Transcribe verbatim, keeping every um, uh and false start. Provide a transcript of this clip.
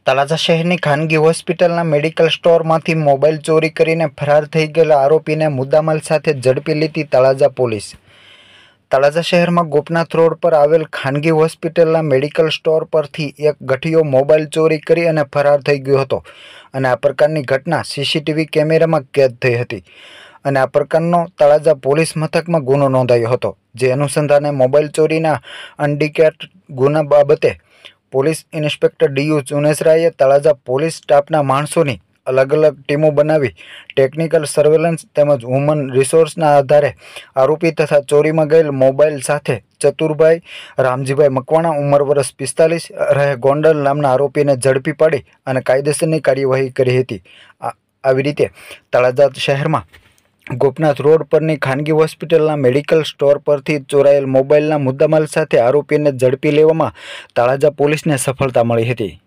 તળાજા શહેરની ખાનગી હોસ્પિટલના મેડિકલ સ્ટોરમાંથી મોબાઈલ ચોરી કરીને ફરાર થઈ ગયેલા આરોપીને મુદ્દામાલ સાથે ઝડપી લીધી તળાજા પોલીસ। તળાજા શહેરમાં ગોપનાથ રોડ પર આવેલ ખાનગી હોસ્પિટલના મેડિકલ સ્ટોર પરથી એક ગઠિયો મોબાઈલ ચોરી કરી અને ફરાર થઈ ગયો હતો અને આ પ્રકારની ઘટના સીસીટીવી કેમેરામાં કેદ થઈ હતી અને આ પ્રકારનો તળાજા પોલીસ મથકમાં ગુનો નોંધાયો હતો। જે અનુસંધાને મોબાઈલ ચોરીના અનડિકેટ ગુના બાબતે પોલીસ ઇન્સ્પેક્ટર ડીયુ ચુનેસરાએ તળાજા પોલીસ સ્ટાફના માણસોની અલગ અલગ ટીમો બનાવી ટેકનિકલ સર્વેલન્સ તેમજ હ્યુમન રિસોર્સના આધારે આરોપી તથા ચોરીમાં ગયેલ મોબાઈલ સાથે ચતુરભાઈ રામજીભાઈ મકવાણા ઉંમર વર્ષ પિસ્તાલીસ રહે ગોંડલ નામના આરોપીને ઝડપી પાડી અને કાયદેસરની કાર્યવાહી કરી હતી। આવી રીતે તળાજા શહેરમાં ગોપનાથ રોડ પરની ખાનગી હોસ્પિટલના મેડિકલ સ્ટોર પરથી ચોરાયેલ મોબાઈલના મુદ્દામાલ સાથે આરોપીને ઝડપી લેવામાં તળાજા પોલીસને સફળતા મળી હતી।